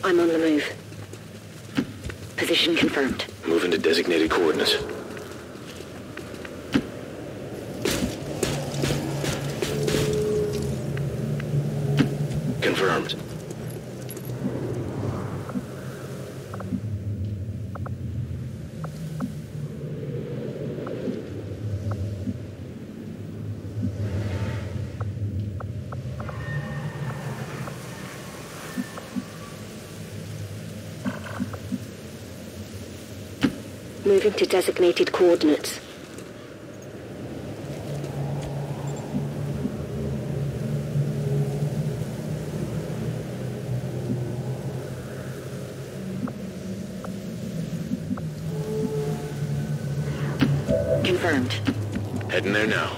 I'm on the move. Position confirmed. Moving to designated coordinates. Confirmed. Moving to designated coordinates. Confirmed. Heading there now.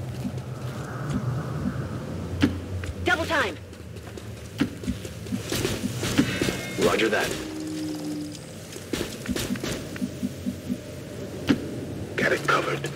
Double time! Roger that. Got it covered.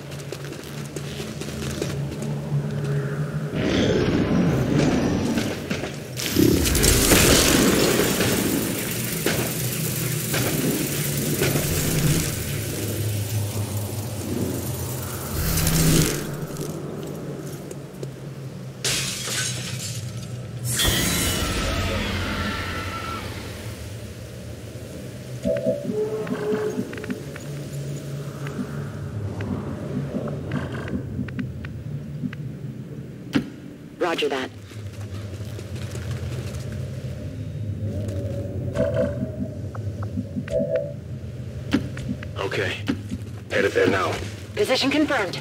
Roger that. Okay. Headed there now. Position confirmed.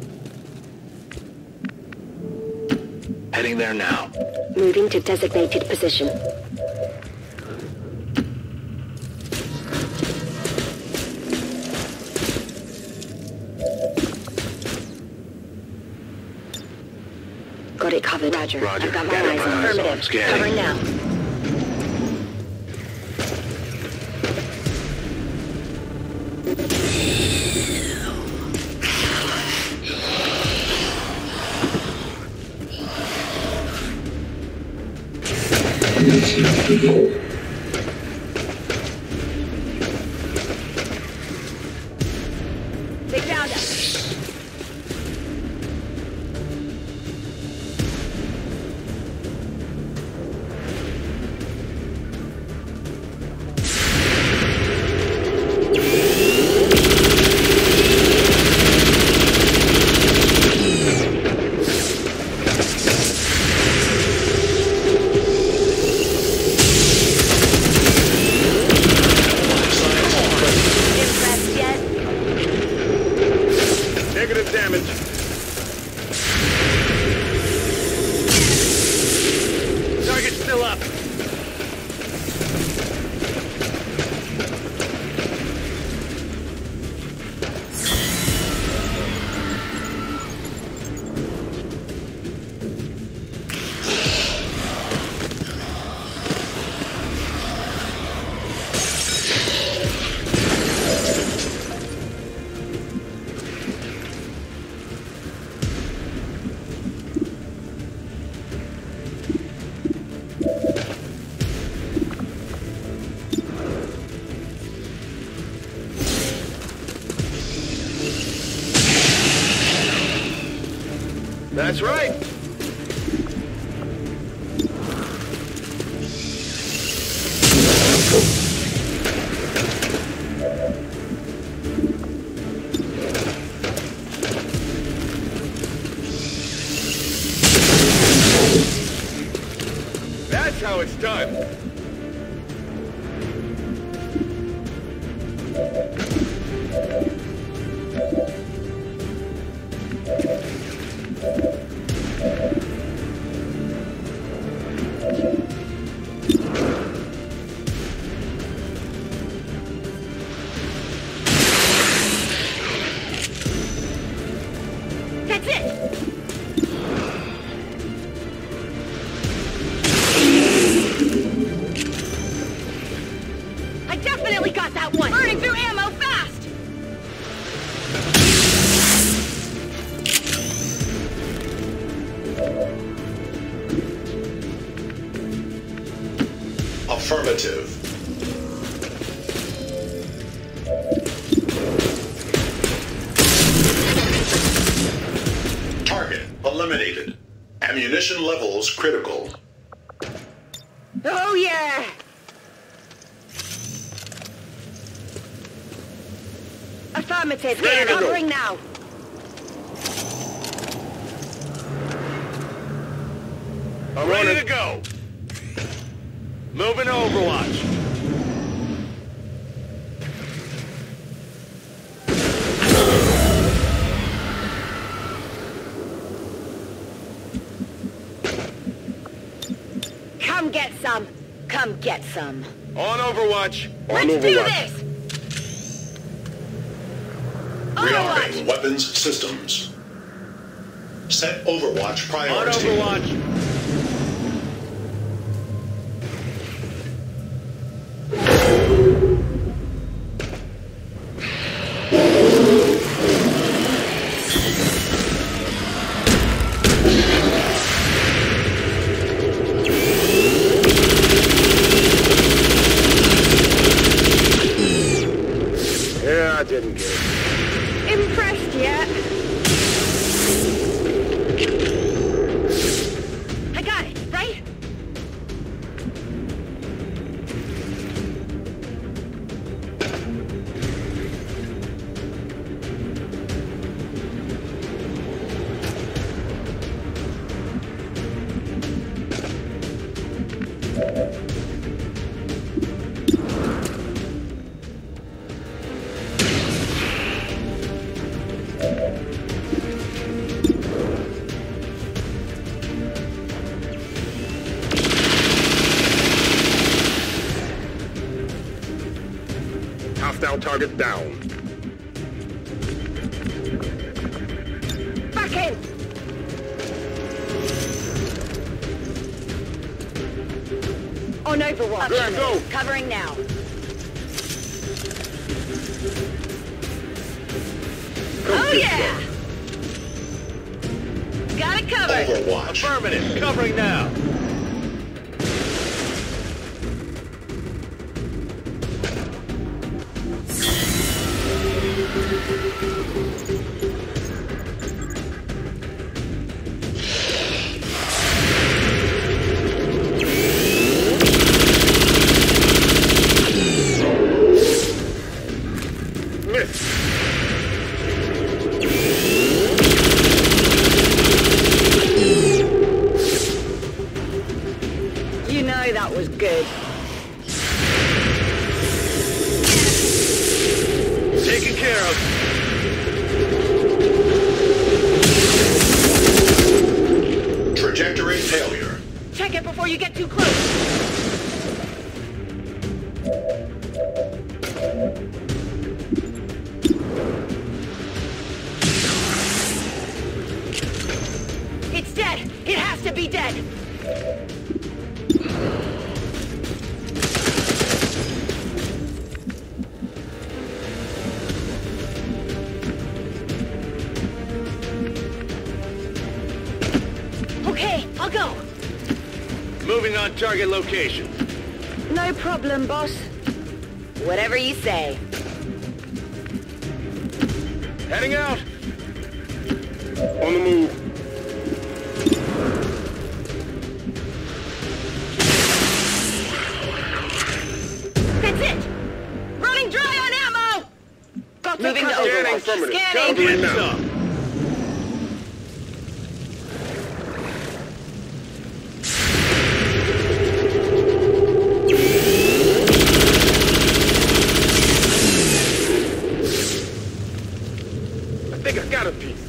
Heading there now. Moving to designated position. Got it covered. Roger. Roger. I've got my Got it, eyes my on. eyes on. Affirmative. Scanning. Covering now. They found us. Negative damage. Target's still up. That's right. That's how it's done. That's it! I definitely got that one! Burning through ammo fast! Affirmative. Target eliminated. Ammunition levels critical. Oh, yeah! Affirmative. Ready to go. Covering now. I'm ready to go. Moving to Overwatch. Come get some. Come get some. On Overwatch. Let's do this! Overwatch! Rearming weapons systems. Set Overwatch On priority. Overwatch. Yeah, I didn't get it. Impressed yet? I got it, right? Hostile target down. Back in! On Overwatch. Good, go. Covering now. Oh yeah! Got it covered. Overwatch. Affirmative. Covering now. Miss. You know that was good. Taken care of. Trajectory failure. Check it before you get too close. It's dead. It has to be dead. Okay, I'll go. Moving on target location. No problem, boss. Whatever you say. Heading out. On the move. That's it! Running dry on ammo! Got Moving to cover. Overwatch. Scanning. Covering now. I think I got a piece.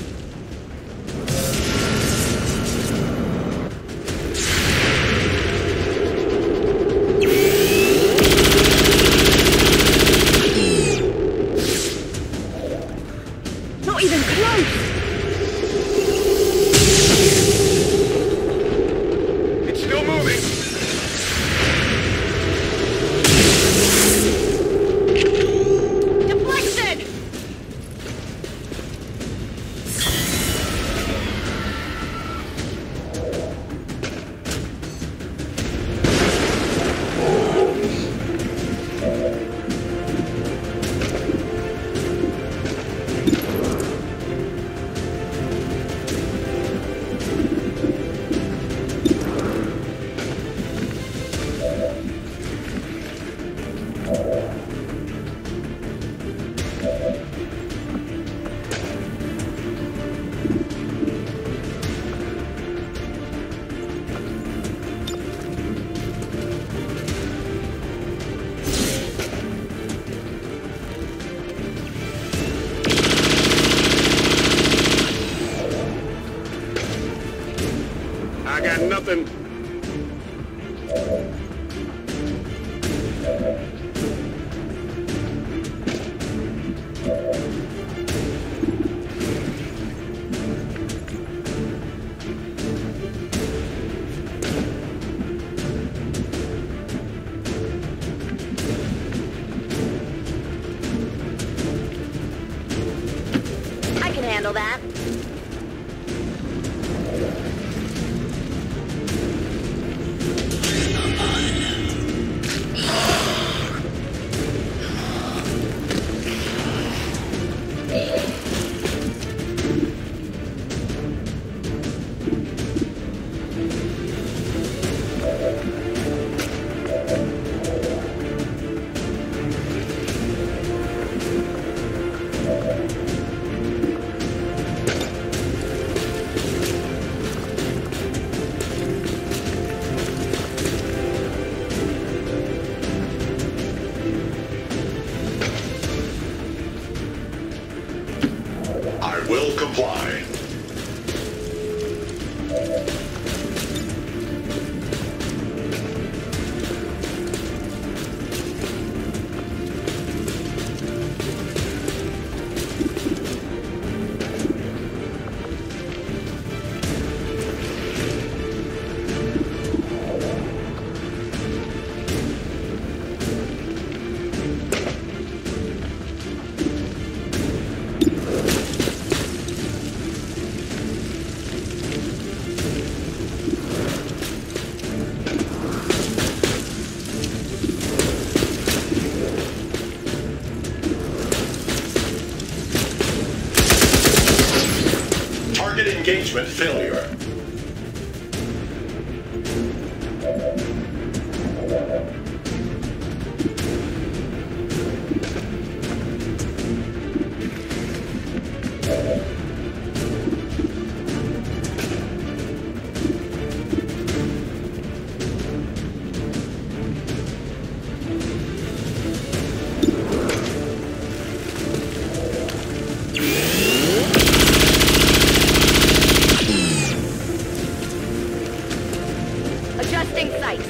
Not even close! It's still moving. Deflected! handle that. I will comply. Target engagement failure. Adjusting sights.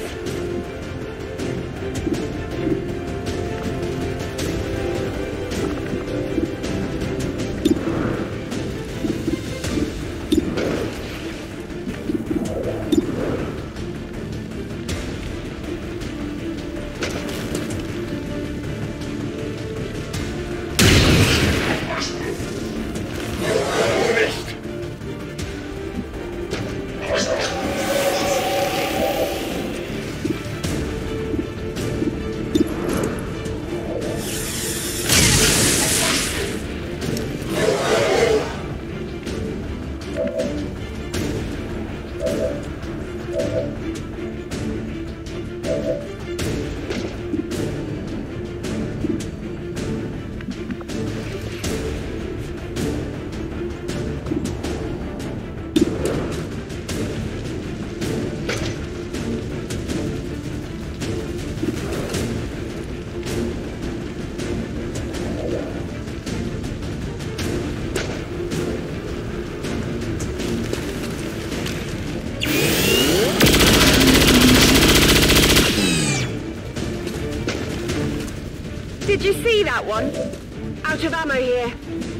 Did you see that one? Out of ammo here.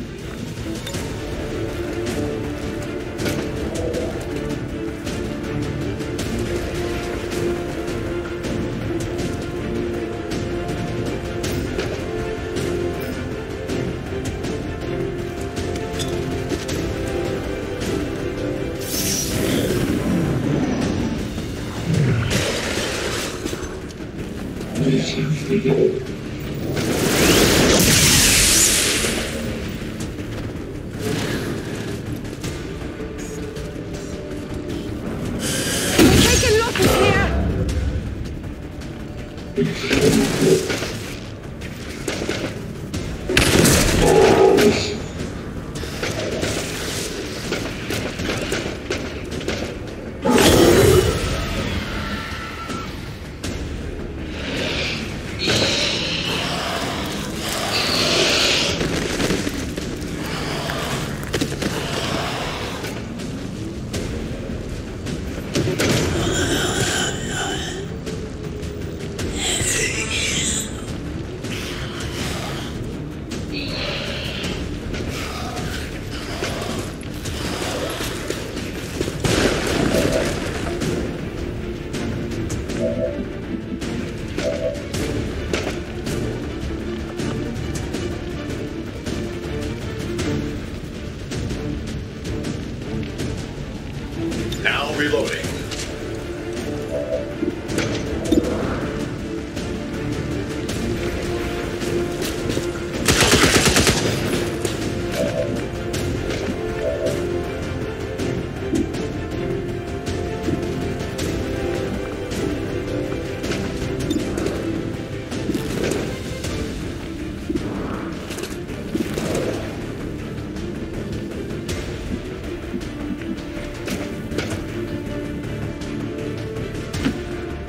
Taking losses here.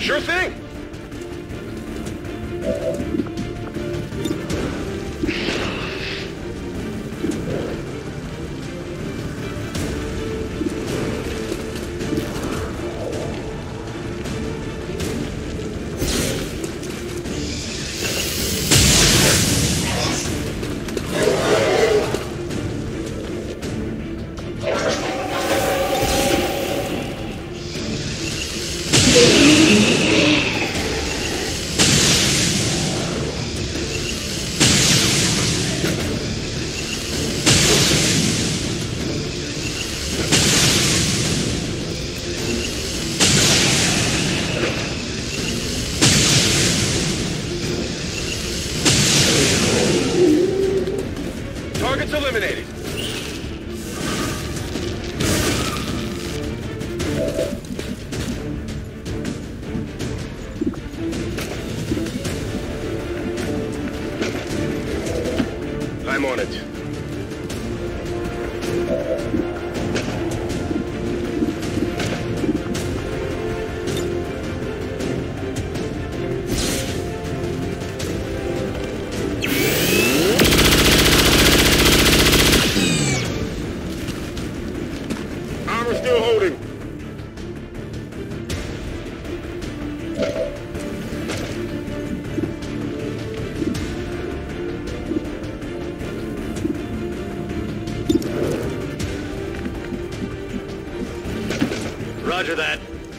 Sure thing. Targets eliminated. I'm on it. Armor still holding. Roger that.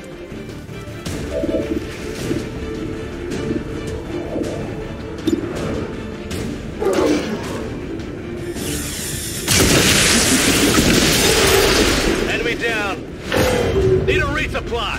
Enemy down. Need a resupply.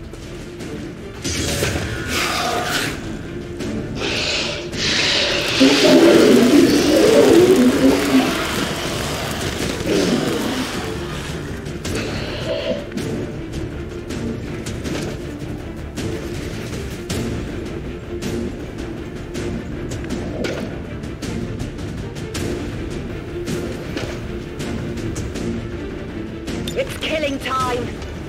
It's killing time.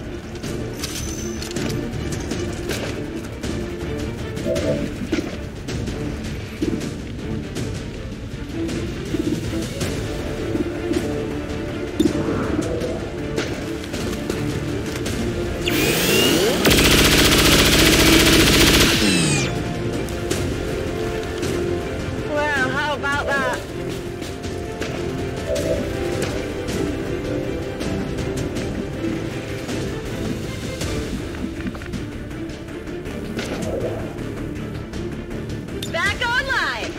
Well, how about that? Back online!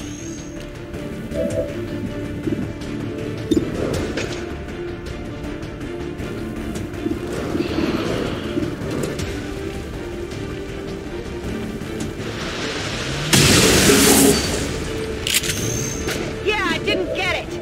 Yeah, I didn't get it!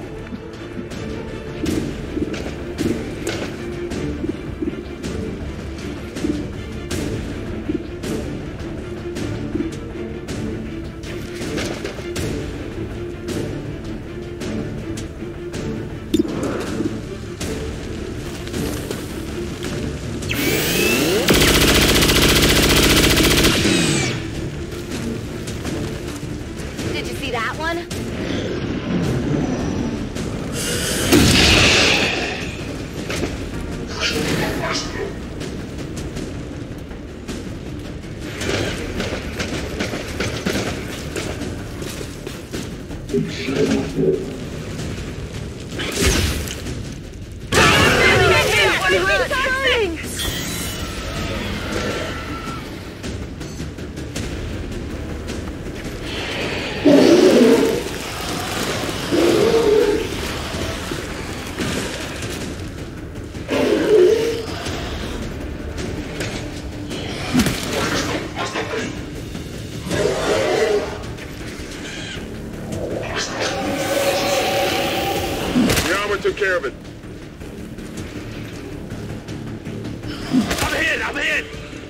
Did you see that one? The armor took care of it. I'm hit! I'm hit!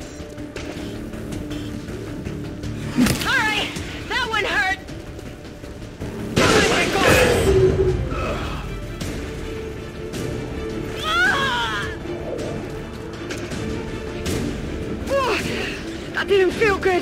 Alright, that one hurt! Ah! That didn't feel good.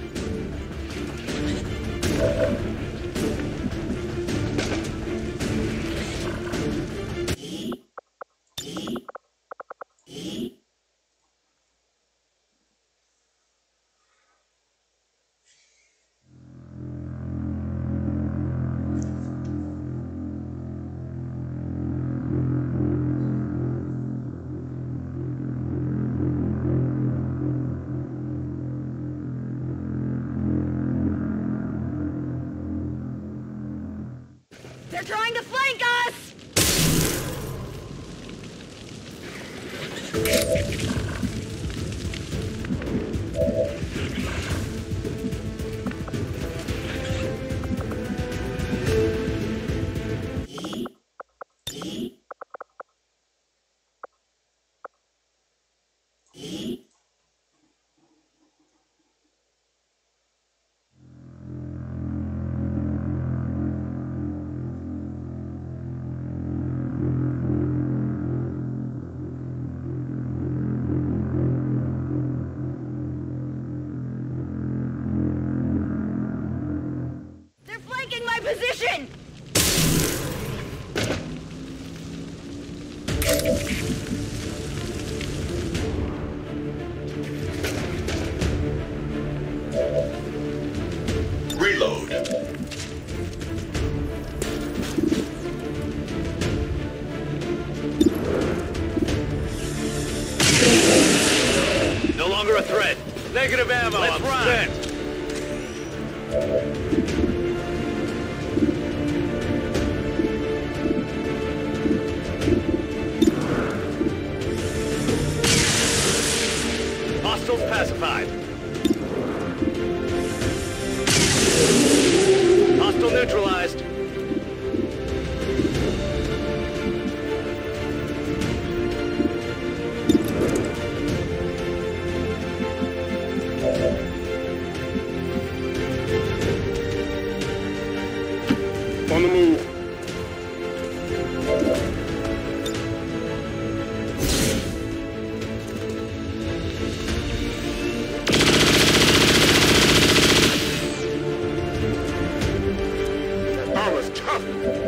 They're trying to flank us! Position! Reload. No longer a threat. Negative ammo. Let's run. Spent. Hostiles pacified. Hostile neutralized. On the move. That armor's tough.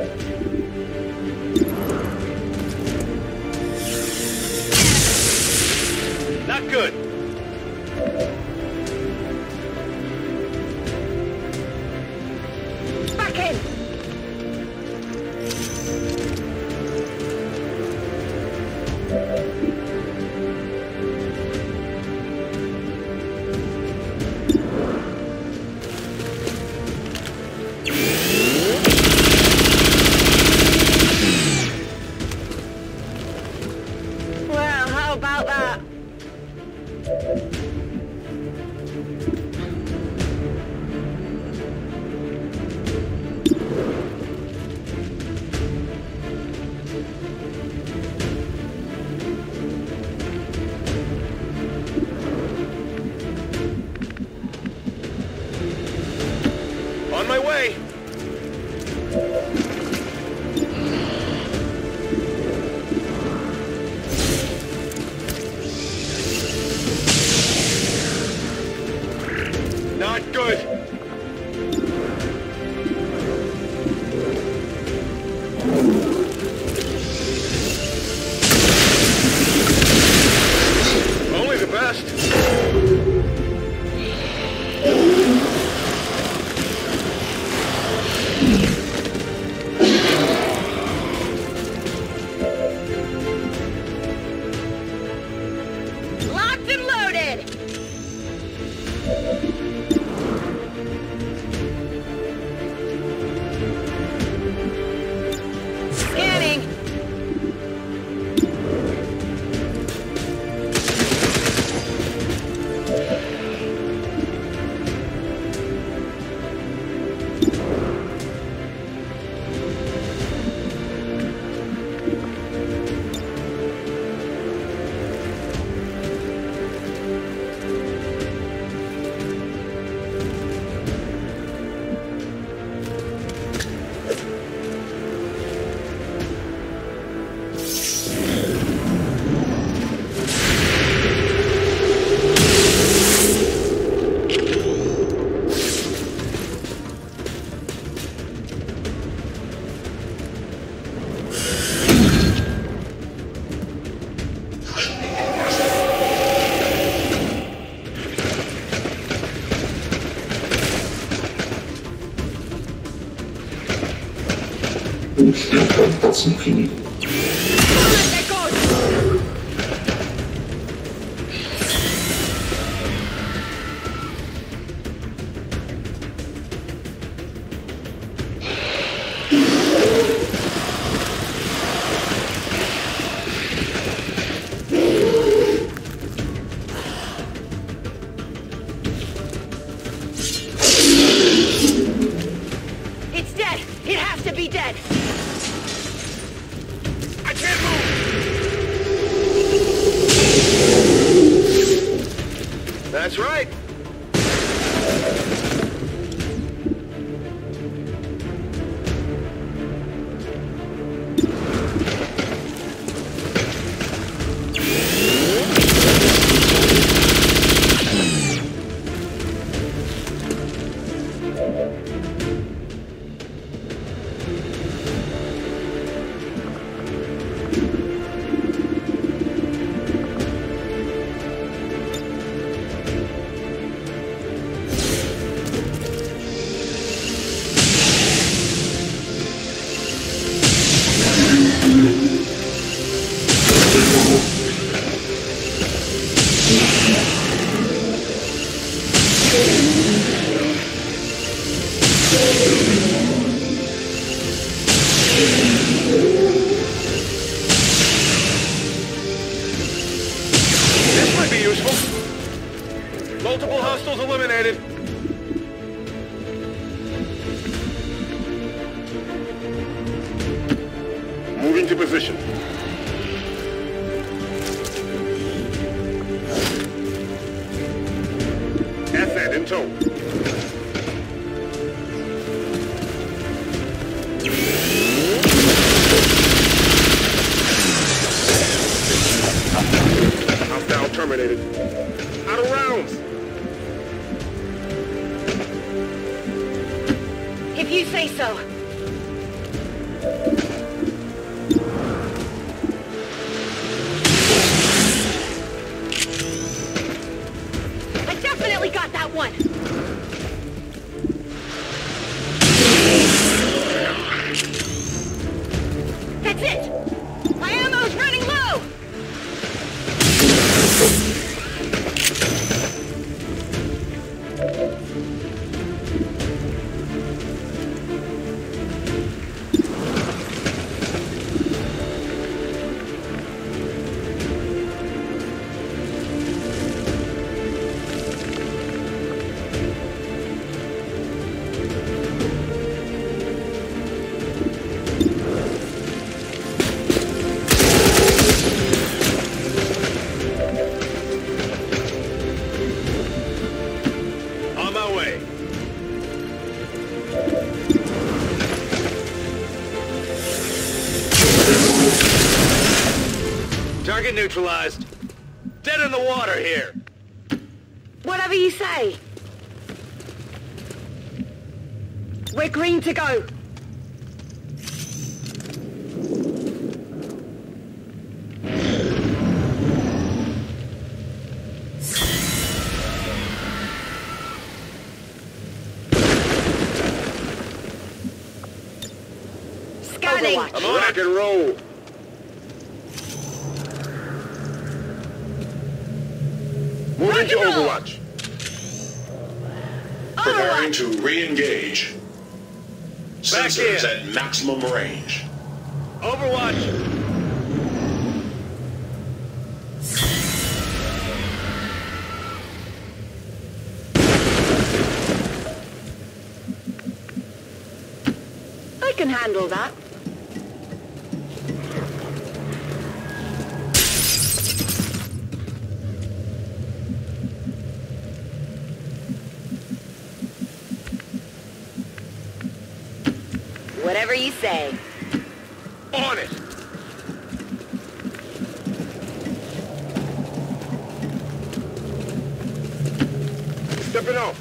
Not good. Back in! Well, how about that? On my way. Not good. Only the best. Locked and loaded! Scanning! It's dead! It has to be dead! I can't move! That's right. This might be useful. Multiple hostiles eliminated. Moving to position. Asset in tow. Hostile terminated. Out of rounds. If you say so. I definitely got that one! That's it! My ammo's running low! On my way. Target neutralized. Dead in the water here. Whatever you say. We're green to go. Scanning. I'm on rock and roll. Moving to Rock and roll. Overwatch. Preparing Overwatch. to re-engage. Back Sensors in. at maximum range. Overwatch. I can handle that. Whatever you say. On it. Stepping off.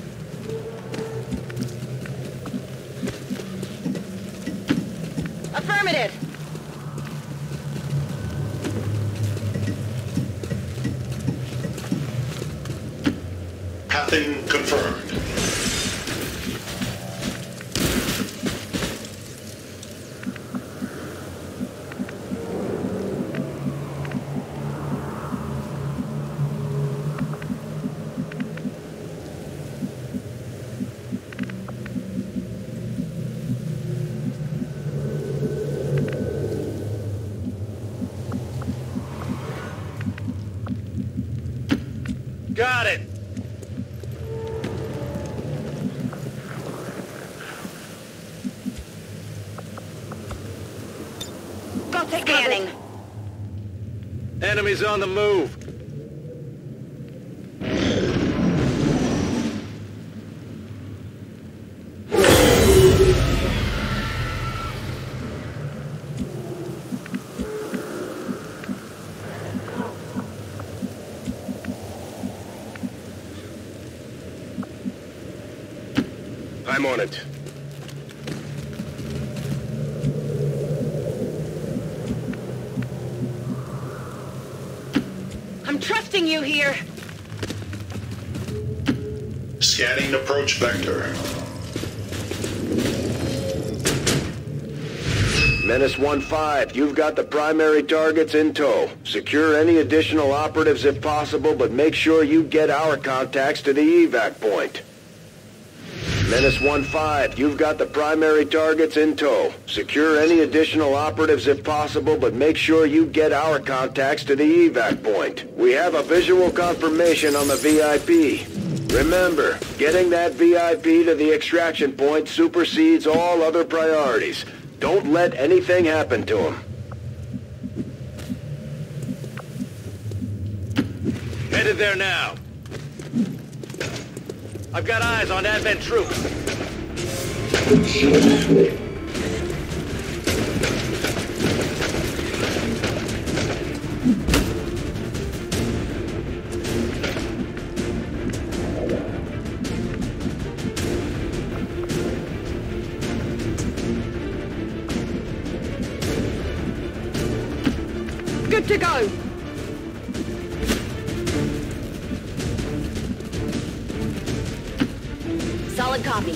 Affirmative. Pathing confirmed. Scanning. Enemies on the move. I'm on it. I'm trusting you here. Scanning approach vector. Menace 1-5, you've got the primary targets in tow. Secure any additional operatives if possible, but make sure you get our contacts to the evac point. Menace 1-5, you've got the primary targets in tow. Secure any additional operatives if possible, but make sure you get our contacts to the evac point. We have a visual confirmation on the VIP. Remember, getting that VIP to the extraction point supersedes all other priorities. Don't let anything happen to him. Headed there now. I've got eyes on Advent troops. Good to go. Solid copy.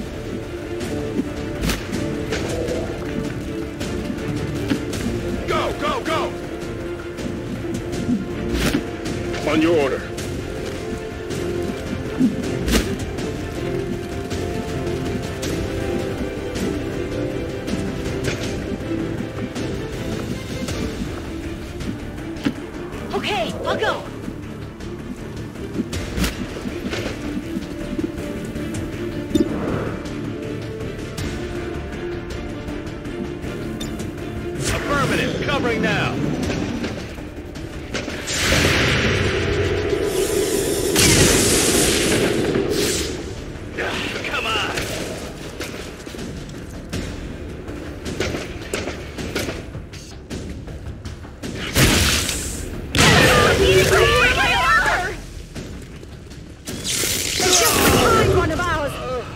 Go, go, go! On your order. Okay, I'll go. Affirmative, covering now. Come on. One of ours.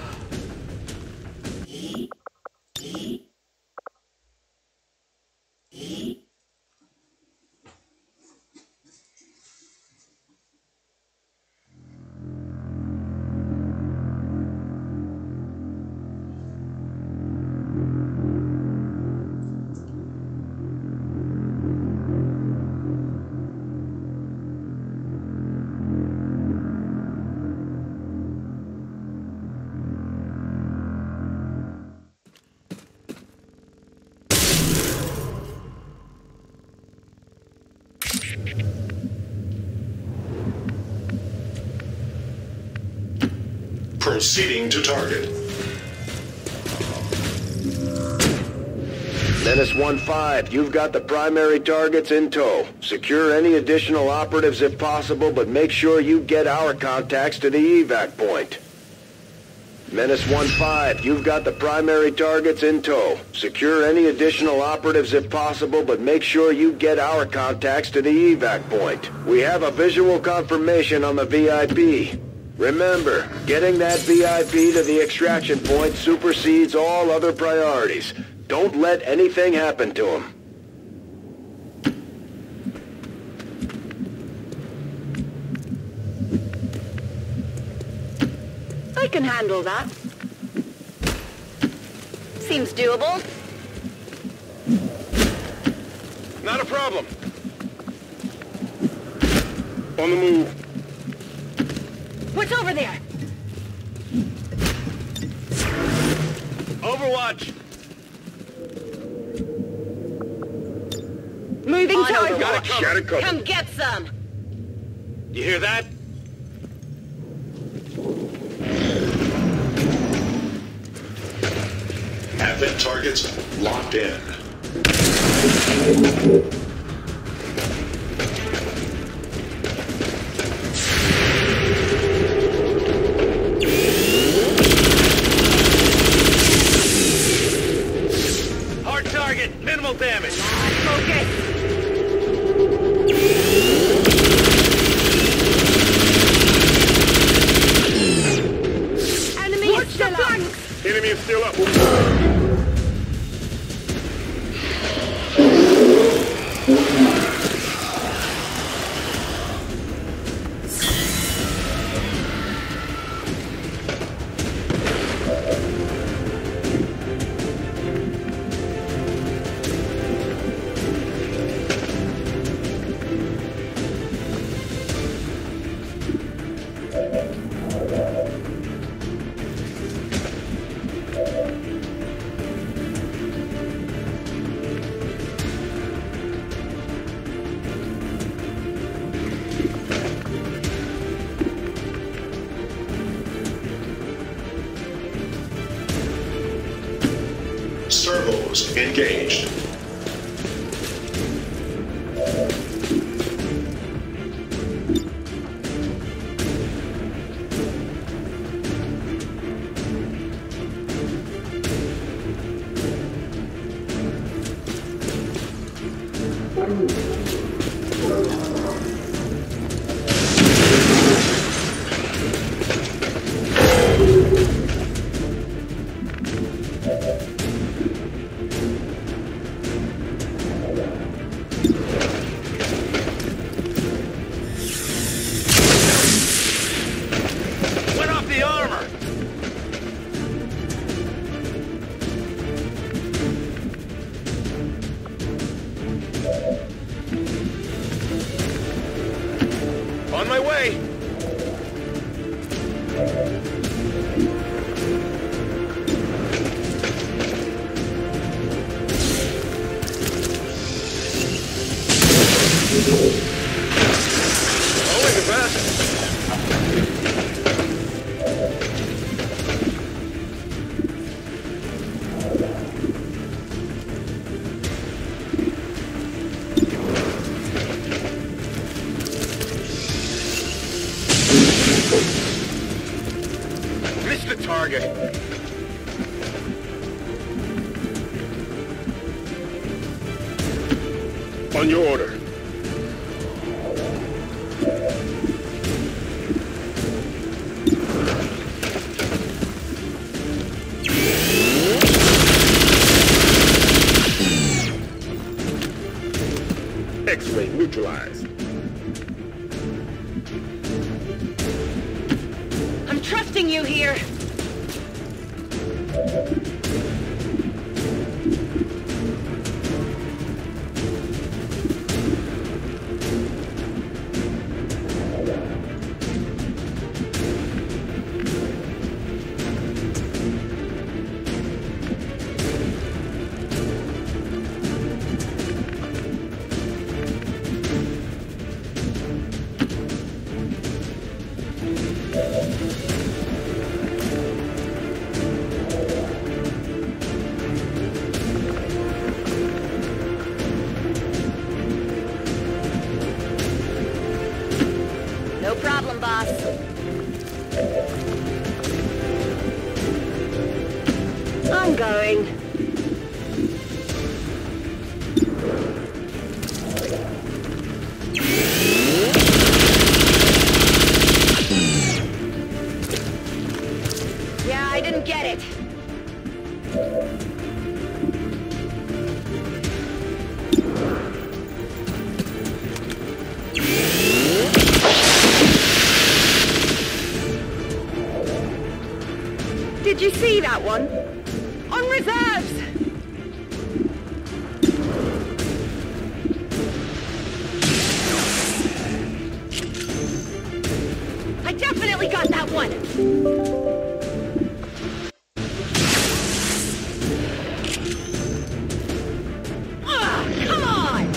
Proceeding to target. Menace 1-5, you've got the primary targets in tow. Secure any additional operatives if possible, but make sure you get our contacts to the evac point. Menace 1-5, you've got the primary targets in tow. Secure any additional operatives if possible, but make sure you get our contacts to the evac point. We have a visual confirmation on the VIP. Remember, getting that VIP to the extraction point supersedes all other priorities. Don't let anything happen to him. I can handle that. Seems doable. Not a problem. On the move. What's over there? Overwatch. Moving On towards. Got it covered. Come get some. You hear that? Advent targets locked in. Hard target, minimal damage. Focus. Enemy is still up. Enemy is still up. Servos engaged. Went off the armor. On my way. Always the best. Missed the target. On your order. X-ray neutralized. I'm trusting you here. No problem, boss. I'm going. Yeah, I didn't get it. Did you see that one? On reserves! I definitely got that one! Come on!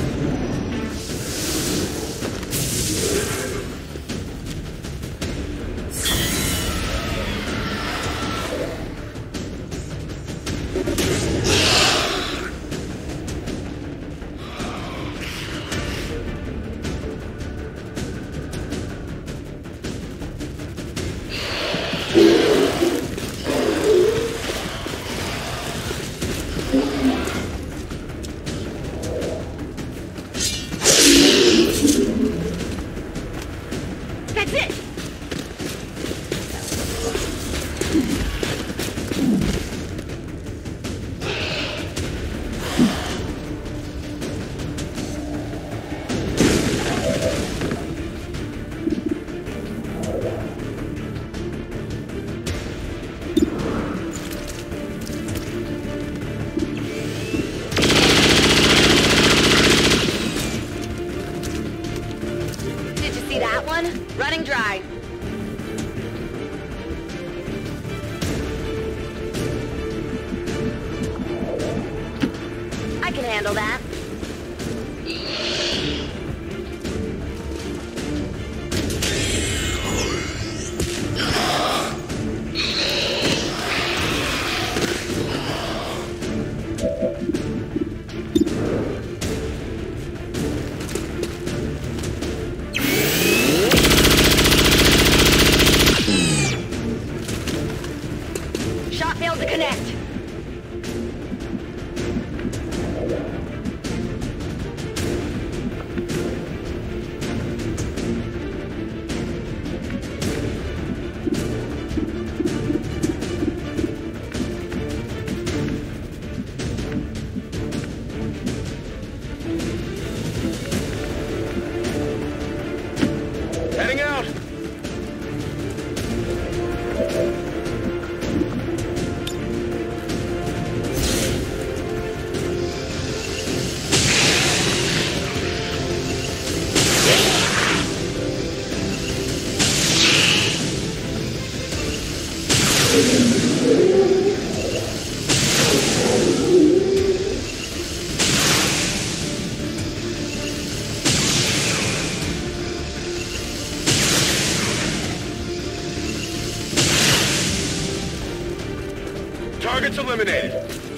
Targets eliminated.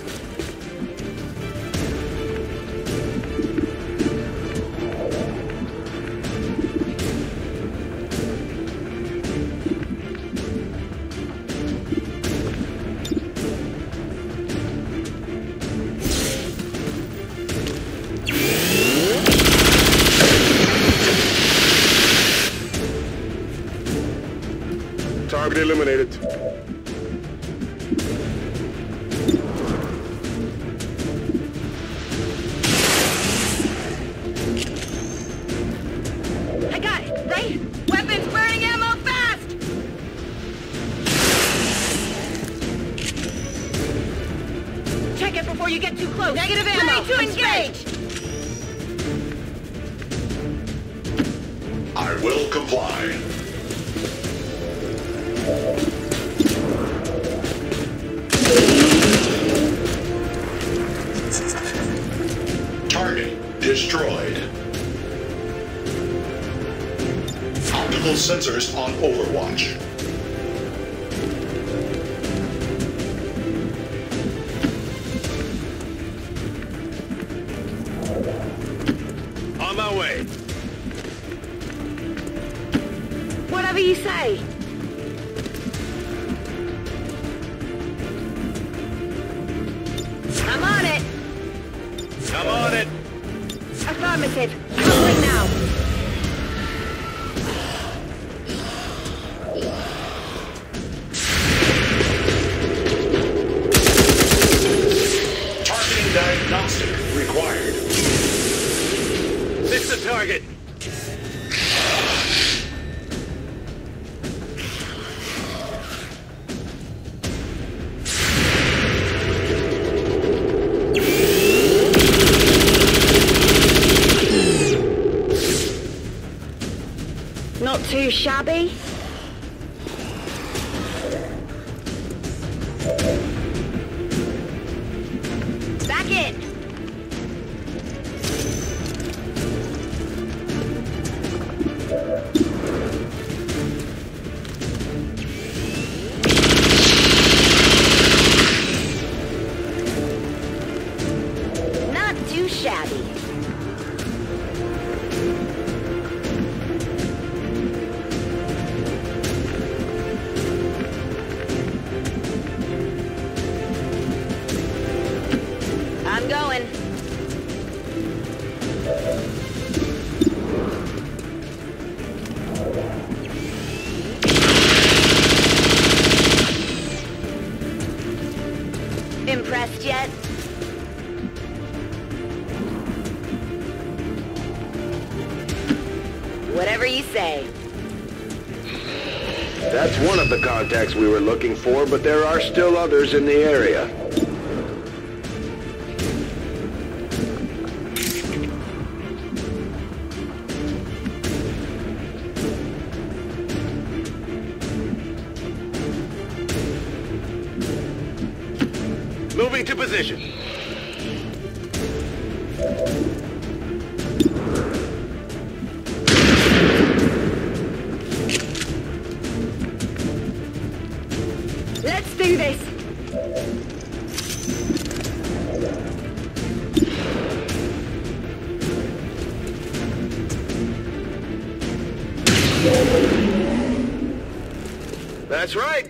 Target eliminated. I got it, right? Weapons burning ammo fast! Check it before you get too close. Negative ammo. Ready to engage! I will comply. Target destroyed. Optical sensors on Overwatch. On my way. Whatever you say. I'm on it. I'm on it. Affirmative. Covering now. Targeting diagnostic required. It's the target. Not too shabby. Back in. Not too shabby. I'm going. Impressed yet? Whatever you say. That's one of the contacts we were looking for, but there are still others in the area. Moving to position. Let's do this. That's right.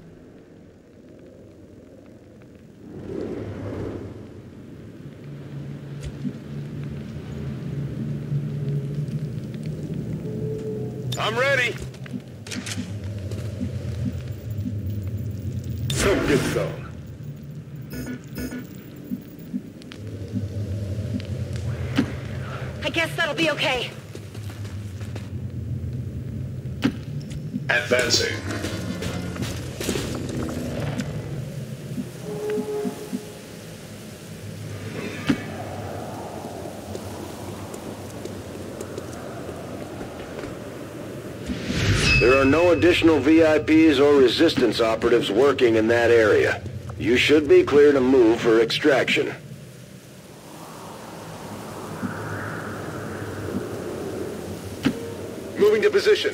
I'm ready. Come get some. I guess that'll be okay. Advancing. There are no additional VIPs or resistance operatives working in that area. You should be clear to move for extraction. Moving to position.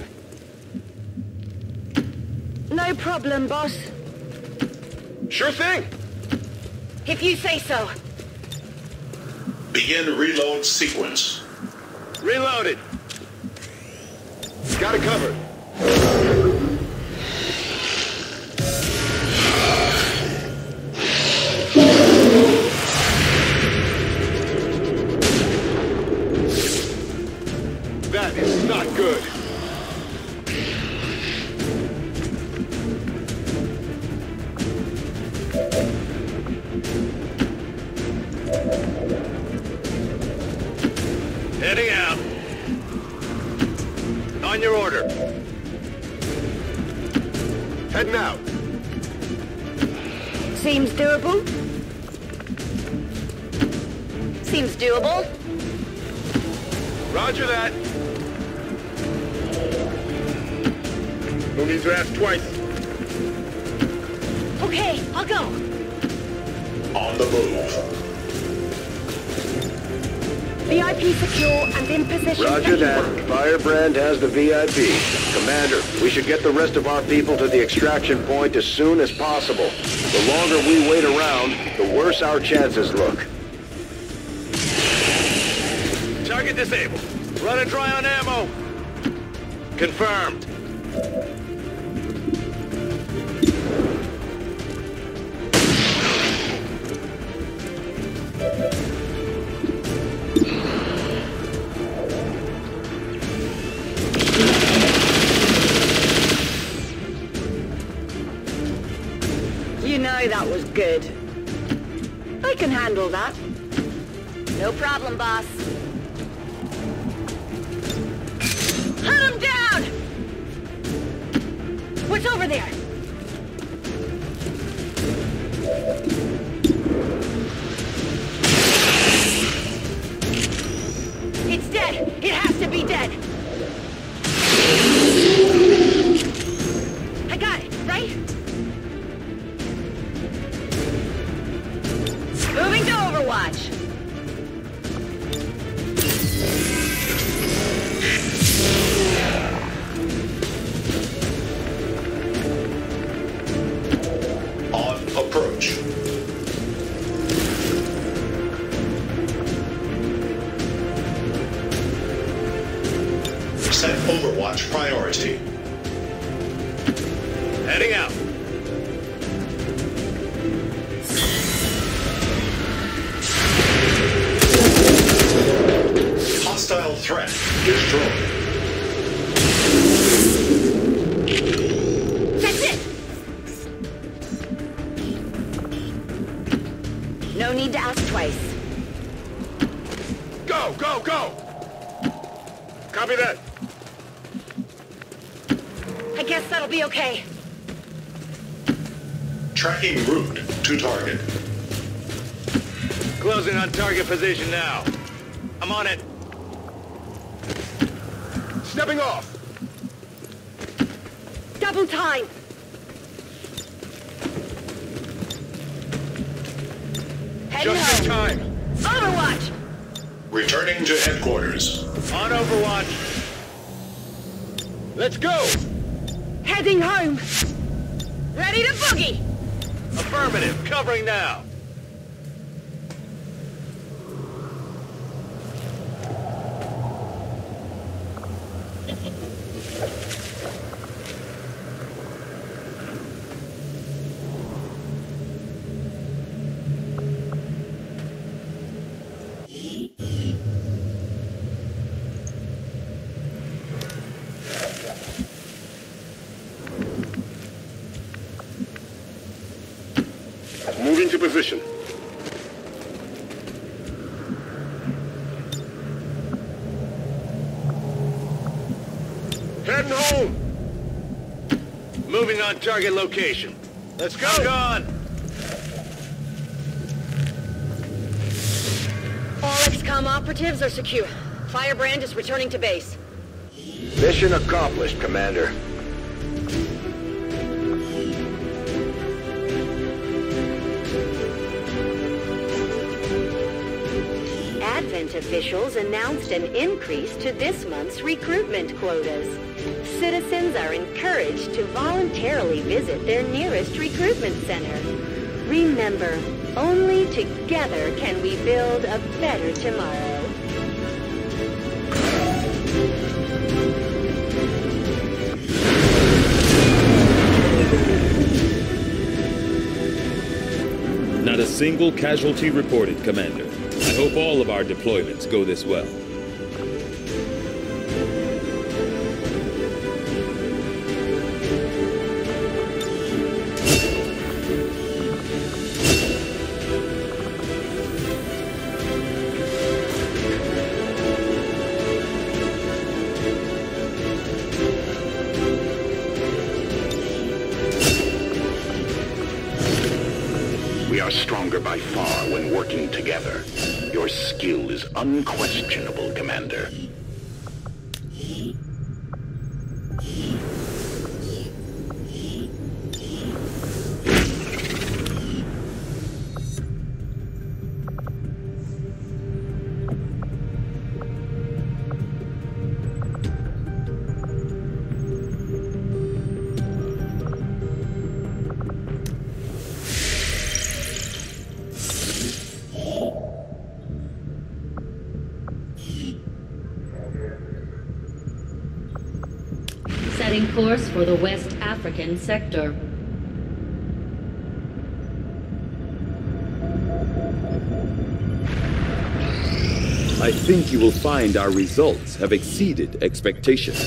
No problem, boss. Sure thing. If you say so. Begin reload sequence. Reloaded. Got it covered. That is not good. Heading out. On your order. Heading out. Seems doable. Seems doable. Roger that. No need to ask twice. Okay, I'll go. On the move. VIP secure and in position. Roger that. Firebrand has the VIP. Commander, we should get the rest of our people to the extraction point as soon as possible. The longer we wait around, the worse our chances look. Target disabled. Running dry on ammo. Confirmed. You know that was good. I can handle that. No problem, boss. Hunt him down! What's over there? It's dead! It has to be dead! I got it, right? Moving to Overwatch. On approach. Set Overwatch priority. Heading out. Hostile threat destroyed. That's it! No need to ask twice. Go, go, go! Copy that. I guess that'll be okay. Tracking route to target. Closing on target position now. I'm on it. Stepping off. Double time! Heading Just in home. time. Overwatch! Returning to headquarters. On Overwatch. Let's go. Heading home! Ready to boogie! Affirmative. Covering now. Moving to position. Heading home. Moving on target location. Let's go. I'm gone. All XCOM operatives are secure. Firebrand is returning to base. Mission accomplished, Commander. officials announced an increase to this month's recruitment quotas. Citizens are encouraged to voluntarily visit their nearest recruitment center. Remember, only together can we build a better tomorrow. Not a single casualty reported, Commander. I hope all of our deployments go this well. We are stronger by far when working together. Your skill is unquestionable, Commander. Setting course for the West African sector. I think you will find our results have exceeded expectations.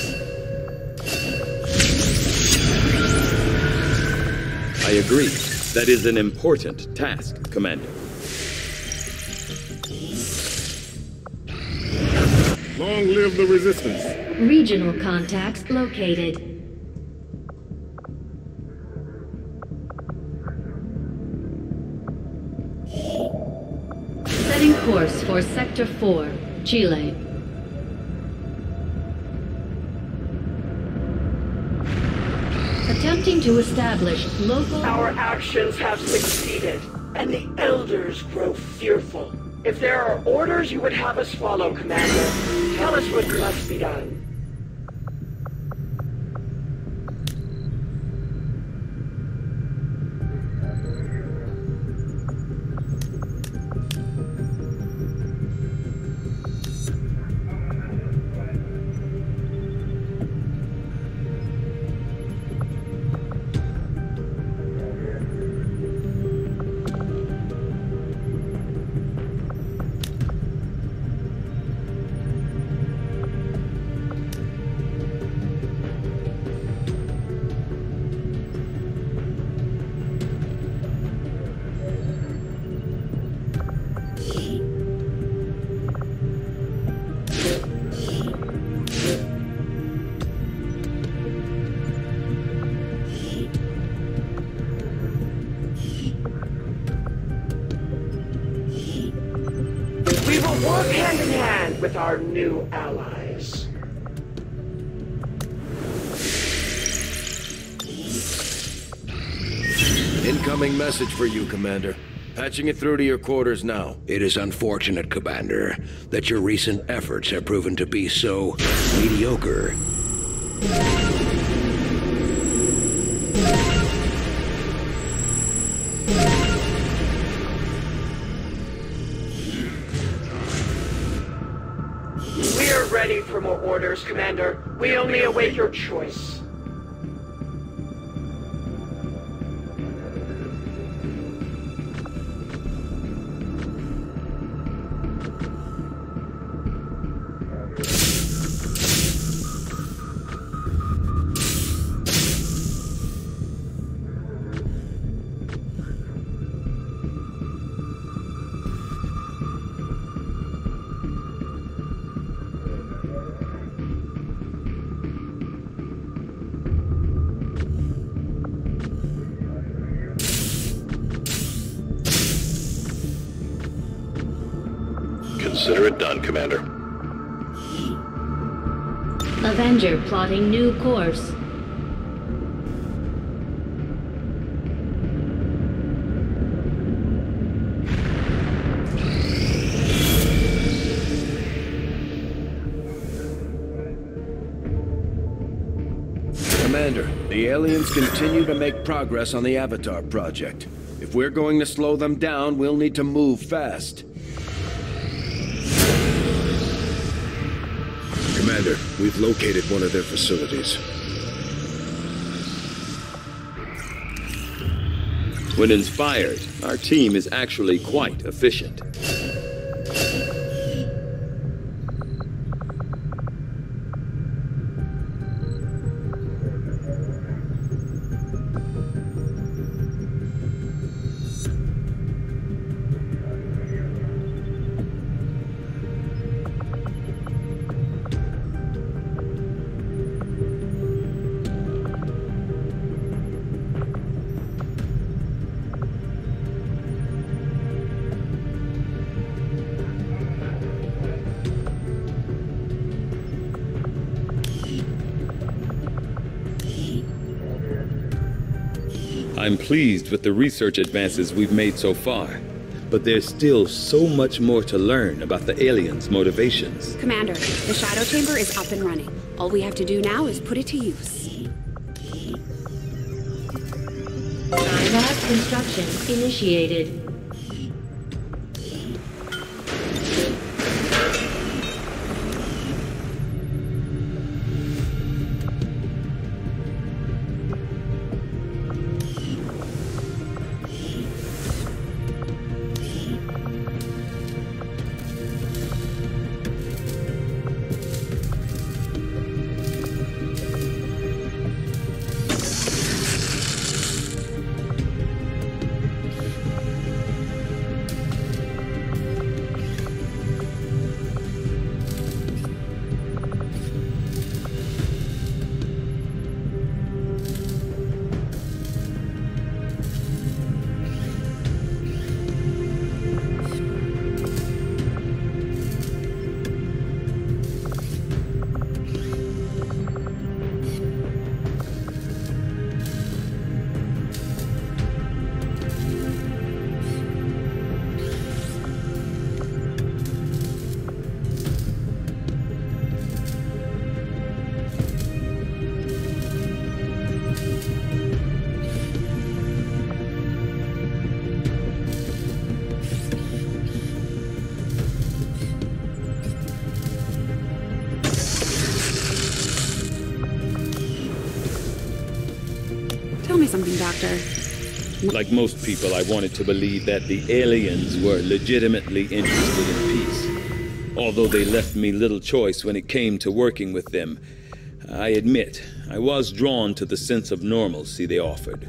I agree. That is an important task, Commander. Long live the resistance. Regional contacts located. Setting course for Sector 4, Chile. Attempting to establish local... Our actions have succeeded, and the Elders grow fearful. If there are orders you would have us follow, Commander, tell us what must be done. Work hand in hand with our new allies. Incoming message for you, Commander. Patching it through to your quarters now. It is unfortunate, Commander, that your recent efforts have proven to be so mediocre. We're ready for more orders, Commander. We only await your choice. Consider it done, Commander. Avenger plotting new course. The aliens continue to make progress on the Avatar project. If we're going to slow them down, we'll need to move fast. Commander, we've located one of their facilities. When inspired, our team is actually quite efficient. I'm pleased with the research advances we've made so far, but there's still so much more to learn about the aliens' motivations. Commander, the shadow chamber is up and running. All we have to do now is put it to use. Lab construction initiated. Tell me something, Doctor. Like most people, I wanted to believe that the aliens were legitimately interested in peace. Although they left me little choice when it came to working with them, I admit I was drawn to the sense of normalcy they offered.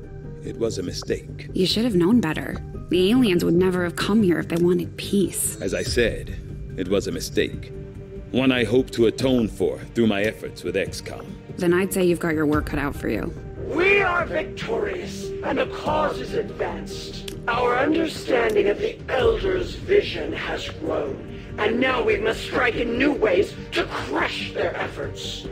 It was a mistake. You should have known better. The aliens would never have come here if they wanted peace. As I said, it was a mistake. One I hope to atone for through my efforts with XCOM. Then I'd say you've got your work cut out for you. We are victorious, and the cause is advanced. Our understanding of the Elders' vision has grown, and now we must strike in new ways to crush their efforts.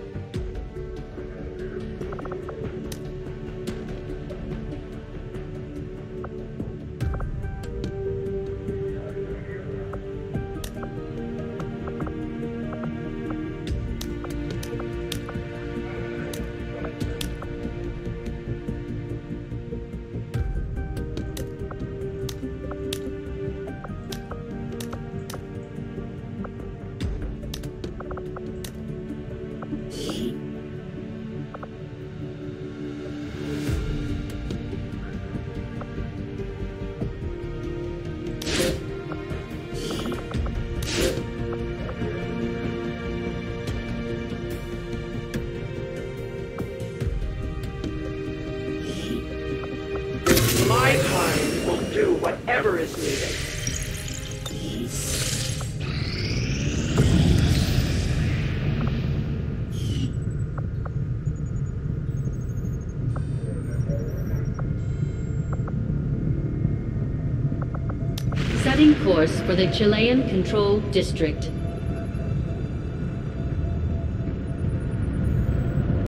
My kind will do whatever is needed. Setting course for the Chilean Control District.